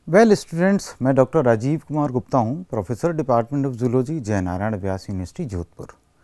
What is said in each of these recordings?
Well students, मैं doctor Rajiv Kumar Gupta हूँ, professor department of zoology, जय नारायण व्यास यूनिवर्सिटी जोधपुर।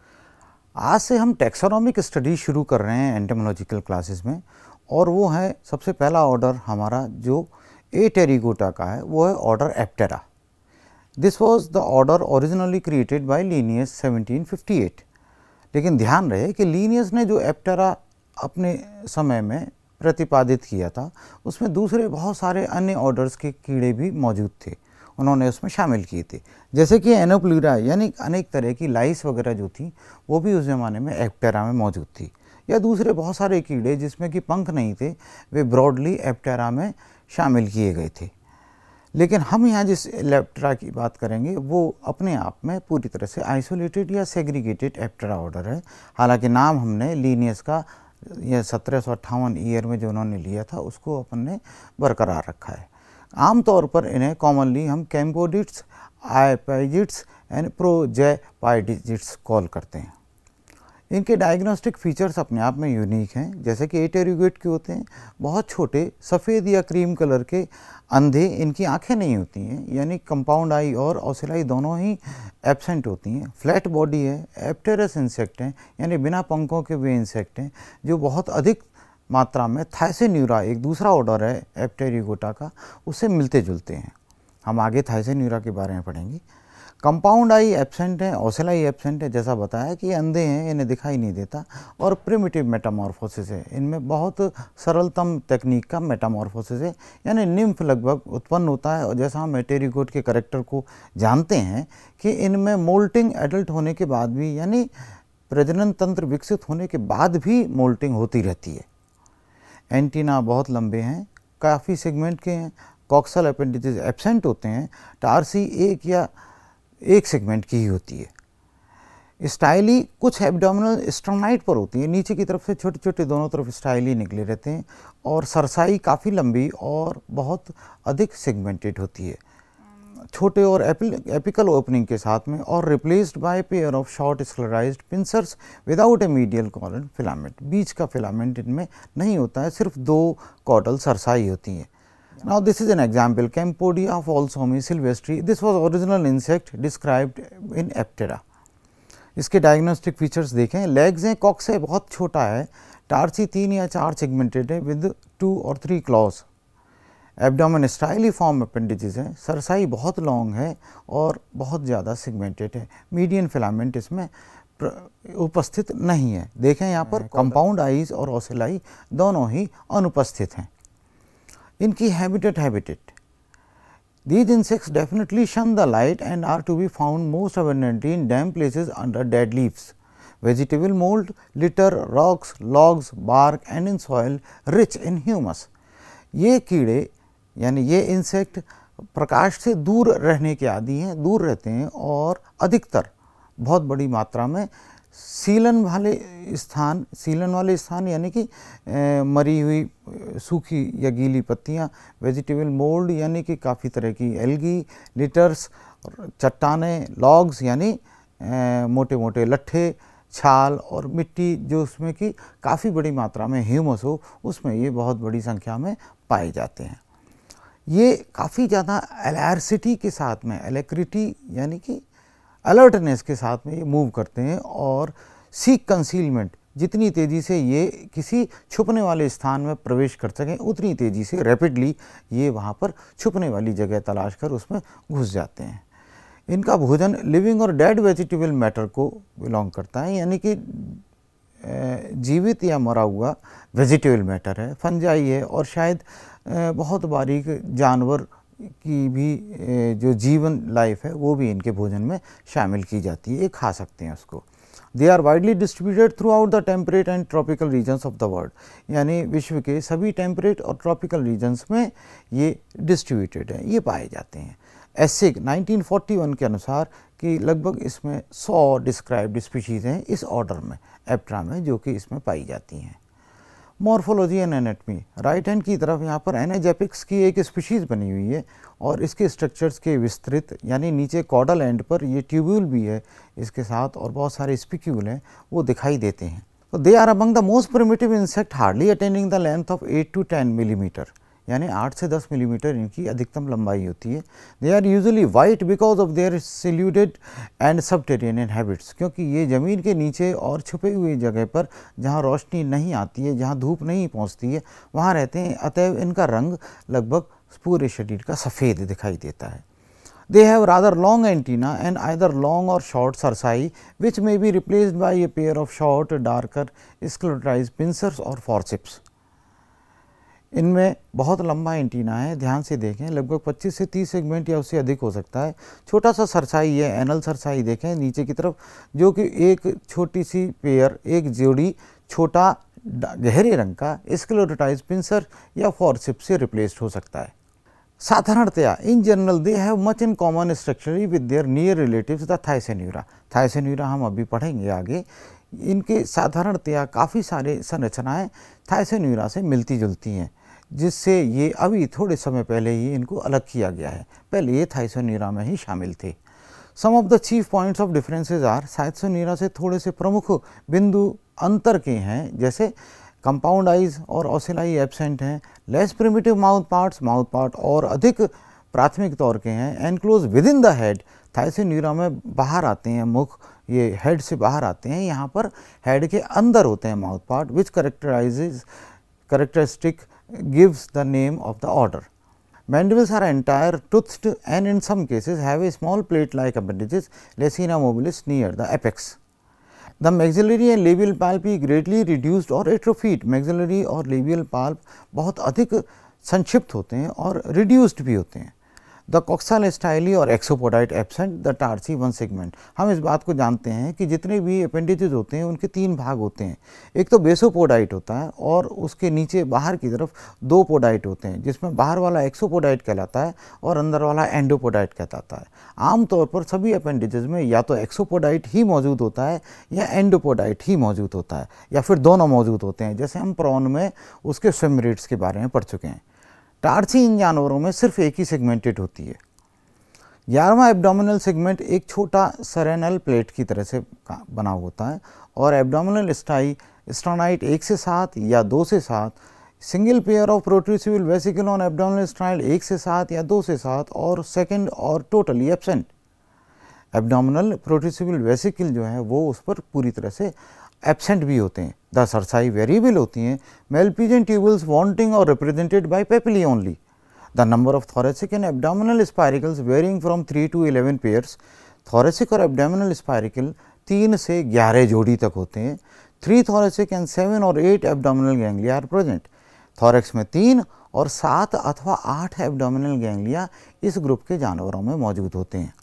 आज से हम टैक्सोनॉमिक स्टडी शुरू कर रहे हैं एंटोमोलॉजिकल क्लासेस में, और वो है सबसे पहला ऑर्डर हमारा जो एटेरिगोटा का है, वो है order Aptera. This was the order originally created by Linnaeus 1758। लेकिन ध्यान रहे कि लिनियस ने जो एप्टेरा अपने समय में प्रतिपादित किया था, उसमें दूसरे बहुत सारे अन्य ऑर्डर्स के कीड़े भी मौजूद थे, उन्होंने उसमें शामिल किए थे। जैसे कि एनोप्लूरा यानी अनेक तरह की लाइस वगैरह जो थी, वो भी उस ज़माने में एप्टेरा में मौजूद थी, या दूसरे बहुत सारे कीड़े जिसमें कि पंख नहीं थे, वे ब्रॉडली एप्टेरा में शामिल किए गए थे। लेकिन हम यहाँ जिस एप्टेरा की बात करेंगे वो अपने आप में पूरी तरह से आइसोलेटेड या सेग्रीगेटेड एप्टेरा ऑर्डर है। हालांकि नाम हमने लिनियस का यह 1758 ईयर में जो उन्होंने लिया था उसको अपन ने बरकरार रखा है। आमतौर पर इन्हें कॉमनली हम कैम्पोडिट्स, आइपैजिट्स एंड प्रोजेपाइडिजिट्स कॉल करते हैं। इनके डायग्नोस्टिक फीचर्स अपने आप में यूनिक हैं, जैसे कि एटेरिगेट के होते हैं, बहुत छोटे सफ़ेद या क्रीम कलर के अंधे, इनकी आंखें नहीं होती हैं, यानी कंपाउंड आई और ओसेलाई दोनों ही एब्सेंट होती हैं। फ्लैट बॉडी है, एप्टेरस इंसेक्ट हैं, यानी बिना पंखों के वे इंसेक्ट हैं जो बहुत अधिक मात्रा में थाइसेन्यूरा, एक दूसरा ऑर्डर है एप्टेरिगोटा का, उससे मिलते जुलते हैं। हम आगे थाइसेन्यूरा के बारे में पढ़ेंगे। कंपाउंड आई एब्सेंट है, ओसेलाई एब्सेंट है, जैसा बताया कि अंधे हैं, इन्हें दिखाई नहीं देता, और प्रिमिटिव मेटामॉर्फोसिस है, इनमें बहुत सरलतम तकनीक का मेटामॉर्फोसिस है, यानी निम्फ लगभग उत्पन्न होता है। और जैसा हम एटेरिगोट के करैक्टर को जानते हैं कि इनमें मोल्टिंग एडल्ट होने के बाद भी, यानी प्रजनन तंत्र विकसित होने के बाद भी मोल्टिंग होती रहती है। एंटीना बहुत लंबे हैं, काफ़ी सेगमेंट के हैं, कॉक्सल अपेंडिसेस एब्सेंट होते हैं, टार्सी एक या एक सेगमेंट की ही होती है। स्टाइली कुछ एब्डोमिनल स्ट्रोमाइट पर होती है, नीचे की तरफ से छोटे छोटे दोनों तरफ स्टाइली निकले रहते हैं, और सरसाई काफ़ी लंबी और बहुत अधिक सेगमेंटेड होती है, छोटे और एपिकल ओपनिंग के साथ में, और replaced by pair of short sclerotized pincers without a medial caudal filament. बीच का फिलामेंट इनमें नहीं होता है, सिर्फ दो कॉर्डल सरसाई होती हैं। Now this is an example, Campodia folsomi silvestri. This was original insect described in Aptera. इसके डायग्नोस्टिक फीचर्स देखें, लेग्स हैं, कॉक्स है, बहुत छोटा है, टार्सी 3 या 4 सेगमेंटेड है विद 2 और 3 claws, abdomen styli form appendages है, सरसाई बहुत लॉन्ग है और बहुत ज़्यादा सेगमेंटेड है, मीडियन फिलामेंट इसमें उपस्थित नहीं है। देखें यहाँ पर कंपाउंड आईज और ओसेलाई दोनों ही अनुपस्थित हैं। इनकी habitat. These insects definitely shun the light and are to be found most abundantly in damp places under dead leaves, vegetable mold, litter, rocks, logs, bark and in soil rich in humus. ये कीड़े यानी ये insect प्रकाश से दूर रहने के आदी हैं, दूर रहते हैं, और अधिकतर बहुत बड़ी मात्रा में सीलन वाले स्थान यानी कि मरी हुई सूखी या गीली पत्तियां, वेजिटेबल मोल्ड यानी कि काफ़ी तरह की एल्गी, लिटर्स, चट्टानें, लॉग्स यानी मोटे मोटे लट्ठे, छाल और मिट्टी जो उसमें कि काफ़ी बड़ी मात्रा में ह्यूमस हो, उसमें ये बहुत बड़ी संख्या में पाए जाते हैं। ये काफ़ी ज़्यादा एलर्सिटी के साथ में, एलेक्रिटी यानी कि अलर्टनेस के साथ में ये मूव करते हैं, और सीक कंसीलमेंट, जितनी तेज़ी से ये किसी छुपने वाले स्थान में प्रवेश कर सकें उतनी तेज़ी से रैपिडली ये वहाँ पर छुपने वाली जगह तलाश कर उसमें घुस जाते हैं। इनका भोजन लिविंग और डेड वेजिटेबल मैटर को बिलोंग करता है, यानी कि जीवित या मरा हुआ वेजिटेबल मैटर है, फंजाई है, और शायद बहुत बारीक जानवर की भी जो जीवन लाइफ है वो भी इनके भोजन में शामिल की जाती है, ये खा सकते हैं उसको। They are widely distributed throughout the temperate and tropical regions of the world, यानी विश्व के सभी टेम्परेट और ट्रॉपिकल रीजन्स में ये डिस्ट्रीब्यूटेड हैं, ये पाए जाते हैं। एसिक 1941 के अनुसार कि लगभग इसमें 100 डिस्क्राइब्ड स्पीशीज़ हैं इस ऑर्डर में, एप्टेरा में, जो कि इसमें पाई जाती हैं। Morphology and anatomy, right hand की तरफ यहाँ पर एनाजेपिक्स की एक स्पीशीज़ बनी हुई है, और इसके स्ट्रक्चर्स के विस्तृत, यानी नीचे कॉडल एंड पर ये ट्यूब्यूल भी है इसके साथ, और बहुत सारे स्पिक्यूल हैं वो दिखाई देते हैं। तो they are among the most primitive insect hardly attaining the length of 8 to 10 millimetre, यानी 8 से 10 मिलीमीटर इनकी अधिकतम लंबाई होती है। They are usually white because of their secluded and subterranean habits, क्योंकि ये ज़मीन के नीचे और छुपे हुए जगह पर जहाँ रोशनी नहीं आती है, जहाँ धूप नहीं पहुँचती है, वहाँ रहते हैं। अतएव इनका रंग लगभग पूरे शरीर का सफ़ेद दिखाई देता है। They have rather long antenna and either long or short cerci, which may be replaced by a pair of short, darker, sclerotized pincers or forceps. इनमें बहुत लंबा एंटीना है, ध्यान से देखें, लगभग 25 से 30 सेगमेंट या उससे अधिक हो सकता है। छोटा सा सरसाई है, एनल सरसाई देखें नीचे की तरफ, जो कि एक छोटी सी पेयर, एक जोड़ी छोटा गहरे रंग का स्क्लेरोटाइज पिंसर या फॉरसेप से रिप्लेस्ड हो सकता है। साधारणतया in general they have much in common structurally with their near relatives the Thysanura. Thysanura हम अभी पढ़ेंगे आगे। इनके साधारणतया काफ़ी सारे संरचनाएं थाइसेन्यूरा से मिलती जुलती हैं, जिससे ये अभी थोड़े समय पहले ही इनको अलग किया गया है। पहले ये थाइसेन्यूरा में ही शामिल थे। Some of the chief points of differences are, Thysanura से थोड़े से प्रमुख बिंदु अंतर के हैं, जैसे कंपाउंड आइज और ओसिलाई एब्सेंट हैं। लेस प्रिमिटिव माउथ पार्ट और अधिक प्राथमिक तौर के हैं। Enclose within the head, Thysanura में बाहर आते हैं मुख, ये हेड से बाहर आते हैं, यहाँ पर हेड के अंदर होते हैं mouth part, which characteristic gives the name of the order. Mandibles are entire toothed and in some cases have a small plate-like appendages, lacina mobilis, near the apex. The maxillary and labial pulpi greatly reduced or atrophied. Maxillary और labial pulp बहुत अधिक संक्षिप्त होते हैं और reduced भी होते हैं। द coxal styli और exopodite absent, the tarsi one segment। हम इस बात को जानते हैं कि जितने भी अपेंडेजेस होते हैं उनके 3 भाग होते हैं। एक तो बेसोपोडाइट होता है और उसके नीचे बाहर की तरफ 2 पोडाइट होते हैं, जिसमें बाहर वाला एक्सोपोडाइट कहलाता है और अंदर वाला एंडोपोडाइट कहलाता है। आमतौर पर सभी अपेंडेजेस में या तो एक्सोपोडाइट ही मौजूद होता है या एंडोपोडाइट ही मौजूद होता है, या फिर दोनों मौजूद होते हैं, जैसे हम प्रॉन में उसके स्विम रेट्स के बारे में पढ़ चुके हैं। टार्सी इन जानवरों में सिर्फ एक ही सेगमेंटेड होती है। 11वां एब्डोमिनल सेगमेंट एक छोटा सरेनल प्लेट की तरह से बना होता है और एब्डोमिनल स्टाइनाइट 1 से 7 या 2 से 7, single pair of protrusible vesicle on abdominal style 1 से 7 या 2 से 7 और सेकंड और totally absent. Abdominal protrusible vesicle जो है वो उस पर पूरी तरह से एब्सेंट भी होते हैं। द सरसाई वेरिएबल होती हैं। मेलपिजियन ट्यूबल्स वांटिंग और represented by papillae only. The number of thoracic and abdominal spiracles varying from 3 to 11 pairs. Thoracic और एब्डोमिनल स्पाइरिकल 3 से 11 जोड़ी तक होते हैं। 3 थोरेसिक एंड 7 और 8 abdominal ganglia are present. Thorax में 3 और 7 अथवा 8 एब्डोमिनल गैंग्लिया इस ग्रुप के जानवरों में मौजूद होते हैं।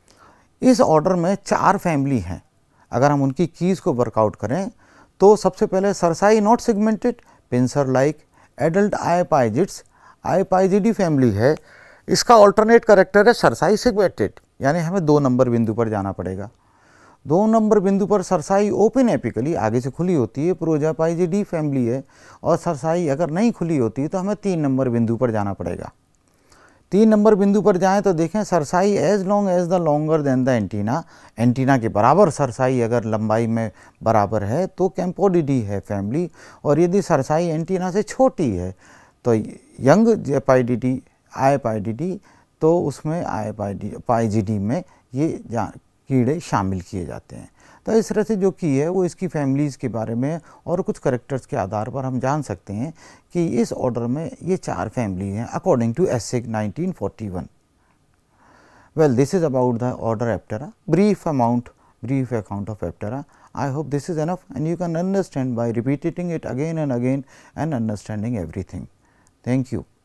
इस ऑर्डर में 4 फैमिली हैं। अगर हम उनकी कीज़ को वर्कआउट करें तो सबसे पहले cerci not segmented, pincer like, adult japygids, Japygidae family है। इसका ऑल्टरनेट करेक्टर है सरसाई सेगमेंटेड, यानी हमें 2 नंबर बिंदु पर जाना पड़ेगा। 2 नंबर बिंदु पर सरसाई ओपन एपिकली आगे से खुली होती है, प्रोजापाइजिडी फैमिली है, और सरसाई अगर नहीं खुली होती तो हमें 3 नंबर बिंदु पर जाना पड़ेगा। 3 नंबर बिंदु पर जाएं तो देखें cerci as long as the longer than the antenna. Antenna के बराबर सरसाई अगर लंबाई में बराबर है तो कैम्पोडिडी है फैमिली, और यदि सरसाई एंटीना से छोटी है तो यंग जेपाइडिडी आईपाइडिडी, तो उसमें आईपाइजिडी में ये कीड़े शामिल किए जाते हैं। तो इस तरह से जो की है वो इसकी फैमिलीज़ के बारे में और कुछ करेक्टर्स के आधार पर हम जान सकते हैं कि इस ऑर्डर में ये 4 फैमिली हैं according to Essig 1941। Well, this is about the order Aptera, brief account of Aptera. I hope this is enough and you can understand by repeating it again and again and understanding everything. Thank you.